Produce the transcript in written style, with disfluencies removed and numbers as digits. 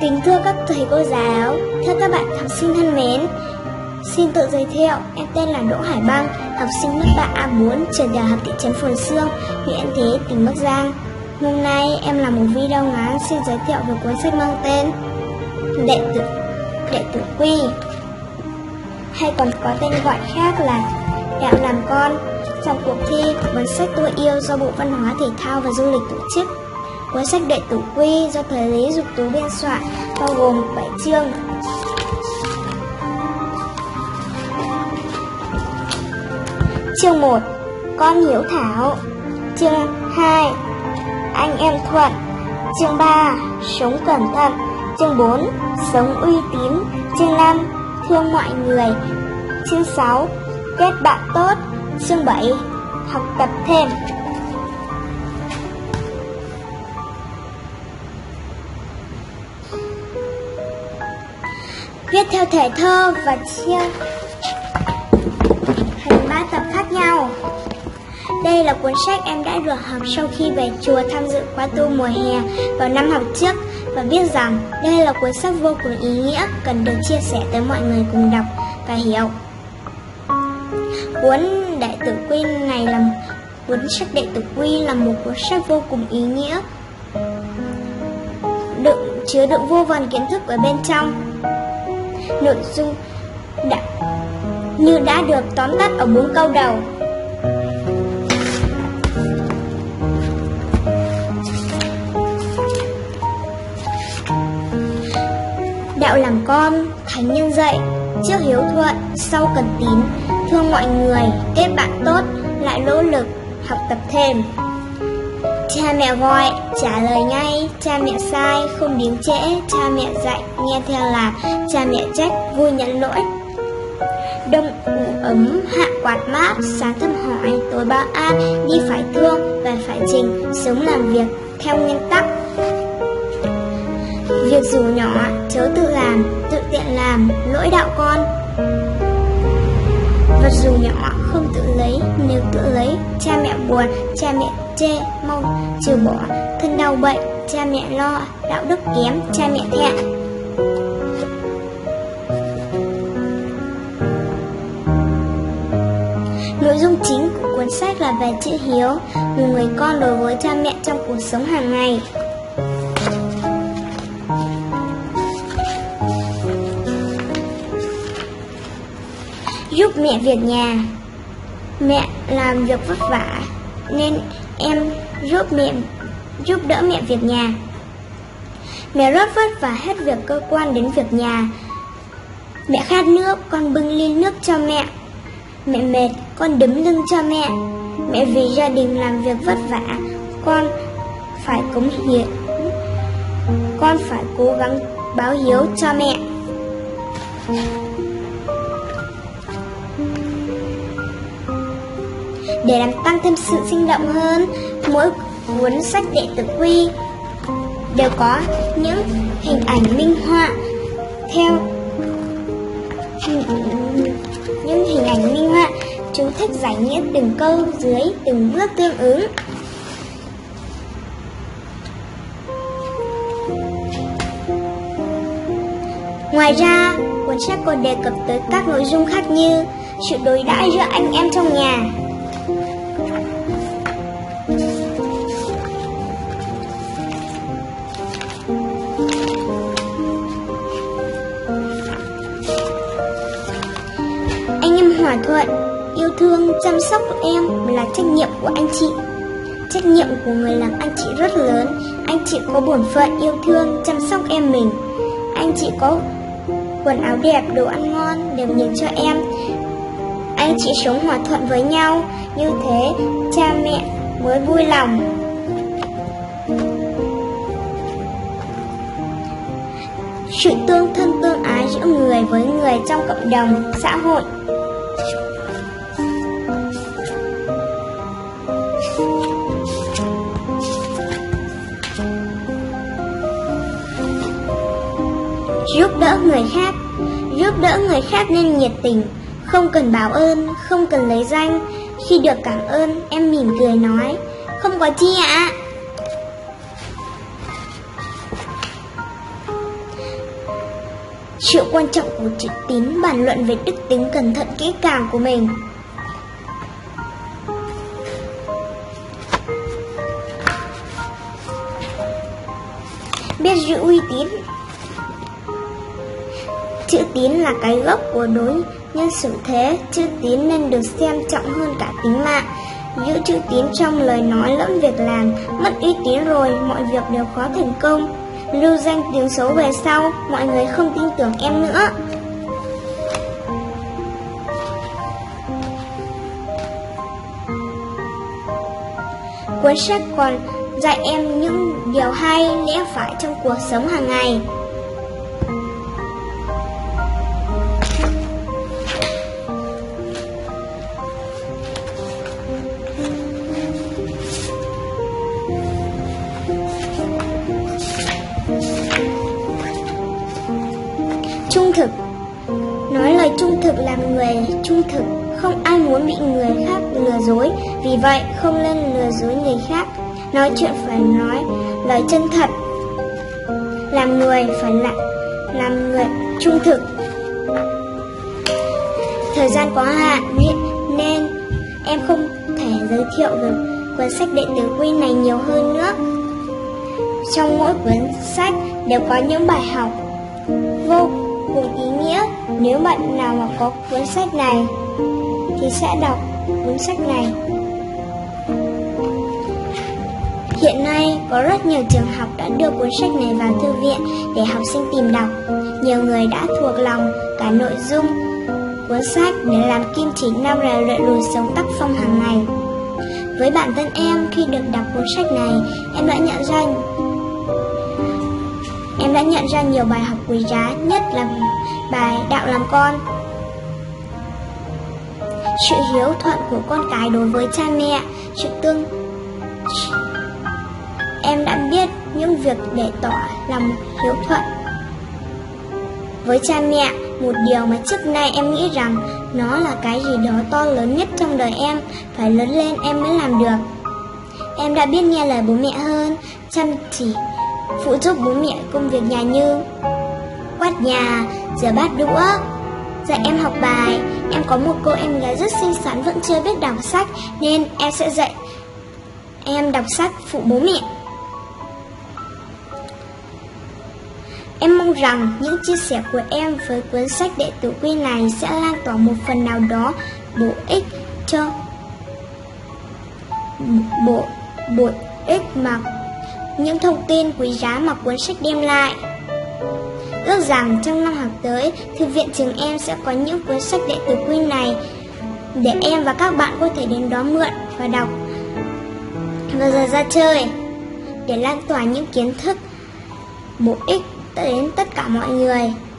Kính thưa các thầy cô giáo, thưa các bạn học sinh thân mến, xin tự giới thiệu, em tên là Đỗ Hải Băng, học sinh lớp 3A4, trường tiểu học thị trấn Phồn Xương, huyện Yên Thế, tỉnh Bắc Giang. Hôm nay em làm một video ngắn xin giới thiệu về cuốn sách mang tên Đệ tử Quy, hay còn có tên gọi khác là Đạo làm con. Trong cuộc thi cuốn sách tôi yêu do Bộ Văn hóa Thể thao và Du lịch tổ chức. Cuốn sách Đệ tử Quy do thời Lý Dục Tú biên soạn, bao gồm 7 chương. Chương 1: Con hiếu thảo. Chương 2: Anh em thuận. Chương 3: Sống cẩn thận. Chương 4: Sống uy tín. Chương 5: Thương mọi người. Chương 6: Kết bạn tốt. Chương 7: Học tập thêm. Viết theo thể thơ và chia thành 3 tập khác nhau. Đây là cuốn sách em đã được học sau khi về chùa tham dự khóa tu mùa hè vào năm học trước, và biết rằng đây là cuốn sách vô cùng ý nghĩa, cần được chia sẻ tới mọi người cùng đọc và hiểu. Cuốn sách Đệ tử Quy là một cuốn sách vô cùng ý nghĩa, chứa đựng vô vàn kiến thức ở bên trong. Nội dung đã được tóm tắt ở 4 câu đầu. Đạo làm con, thánh nhân dạy, trước hiếu thuận, sau cần tín, thương mọi người, kết bạn tốt, lại nỗ lực, học tập thêm. Cha mẹ gọi, trả lời ngay. Cha mẹ sai, không đến trễ. Cha mẹ dạy, nghe theo làm. Cha mẹ trách, vui nhận lỗi. Đông ngủ ấm, hạ quạt mát, sáng thăm hỏi, tối báo an, đi phải thương, về phải trình, sống làm việc theo nguyên tắc. Việc dù nhỏ, chớ tự làm, tự tiện làm, lỗi đạo con. Vật dù nhỏ, không tự lấy, nếu tự lấy, cha mẹ buồn, cha mẹ chê, mau trừ bỏ, thân đau bệnh, cha mẹ lo, đạo đức kém, cha mẹ thẹn. Nội dung chính của cuốn sách là về chữ hiếu, một người con đối với cha mẹ trong cuộc sống hàng ngày. Giúp mẹ việc nhà. Mẹ làm việc vất vả nên em giúp đỡ mẹ việc nhà. Mẹ rất vất vả hết việc cơ quan đến việc nhà. Mẹ khát nước, con bưng ly nước cho mẹ. Mẹ mệt, con đấm lưng cho mẹ. Mẹ vì gia đình làm việc vất vả, con phải cống hiến, con phải cố gắng báo hiếu cho mẹ. Để làm tăng thêm sự sinh động hơn, mỗi cuốn sách Đệ tử Quy đều có những hình ảnh minh họa chú thích giải nghĩa từng câu dưới từng bước tương ứng. Ngoài ra, cuốn sách còn đề cập tới các nội dung khác như sự đối đãi giữa anh em trong nhà, anh em hòa thuận, yêu thương, chăm sóc em là trách nhiệm của anh chị. Trách nhiệm của người làm anh chị rất lớn. Anh chị có bổn phận yêu thương, chăm sóc em mình. Anh chị có quần áo đẹp, đồ ăn ngon đều nhường cho em. Anh chị sống hòa thuận với nhau, như thế cha mẹ mới vui lòng. Sự tương thân tương ái giữa người với người trong cộng đồng, xã hội. Giúp đỡ người khác. Giúp đỡ người khác nên nhiệt tình, không cần báo ơn, không cần lấy danh. Khi được cảm ơn, em mỉm cười nói, không có chi ạ. Sự quan trọng của chữ tín bàn luận về đức tính cẩn thận kỹ càng của mình. Biết giữ uy tín. Chữ tín là cái gốc của đối nhân xử thế. Chữ tín nên được xem trọng hơn cả tính mạng. Giữ chữ tín trong lời nói lẫn việc làm. Mất uy tín rồi, mọi việc đều khó thành công. Lưu danh tiếng xấu về sau, mọi người không tin tưởng em nữa. Cuốn sách còn dạy em những điều hay, lẽ phải trong cuộc sống hàng ngày. Trung thực. Nói lời trung thực làm người trung thực. Không ai muốn bị người khác lừa dối, vì vậy không nên lừa dối người khác. Nói chuyện phải nói lời chân thật. Làm người phải làm người trung thực. Thời gian có hạn nên em không thể giới thiệu được cuốn sách Đệ tử Quy này nhiều hơn nữa. Trong mỗi cuốn sách đều có những bài học vô cùng ý nghĩa. Nếu bạn nào mà có cuốn sách này thì sẽ đọc cuốn sách này. Hiện nay có rất nhiều trường học đã đưa cuốn sách này vào thư viện để học sinh tìm đọc. Nhiều người đã thuộc lòng cả nội dung cuốn sách để làm kim chỉ nam rèn luyện lối sống tác phong hàng ngày. Với bản thân em, khi được đọc cuốn sách này, em đã nhận ra nhiều bài học quý giá, nhất là bài đạo làm con. Sự hiếu thuận của con cái đối với cha mẹ, em đã biết những việc để tỏ lòng hiếu thuận với cha mẹ, một điều mà trước nay em nghĩ rằng nó là cái gì đó to lớn nhất trong đời em, phải lớn lên em mới làm được. Em đã biết nghe lời bố mẹ hơn, chăm chỉ phụ giúp bố mẹ công việc nhà như quét nhà, rửa bát đũa, dạy em học bài. Em có một cô em gái rất xinh xắn vẫn chưa biết đọc sách, nên em sẽ dạy em đọc sách phụ bố mẹ. Em mong rằng những chia sẻ của em với cuốn sách Đệ tử Quy này sẽ lan tỏa một phần nào đó bổ ích mà những thông tin quý giá mà cuốn sách đem lại. Ước rằng trong năm học tới, thư viện trường em sẽ có những cuốn sách Đệ tử Quy này để em và các bạn có thể đến đó mượn và đọc vào giờ ra chơi, để lan tỏa những kiến thức bổ ích đến tất cả mọi người.